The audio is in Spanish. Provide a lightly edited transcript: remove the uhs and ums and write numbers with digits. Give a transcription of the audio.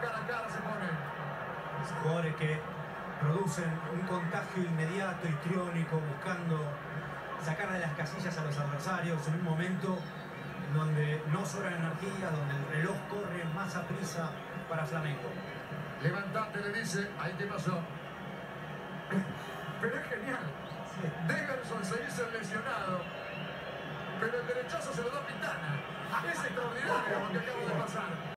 cara a cara se pone. Jugadores que producen un contagio inmediato, histriónico, buscando sacar de las casillas a los adversarios en un momento en donde no sobra energía, donde el reloj corre más a prisa para Flamengo. Levantate, le dice, ahí te pasó. Pero es genial. Sí. Degerson se dice lesionado, pero el derechazo se lo da Pitana. Es extraordinario lo que acaba de pasar.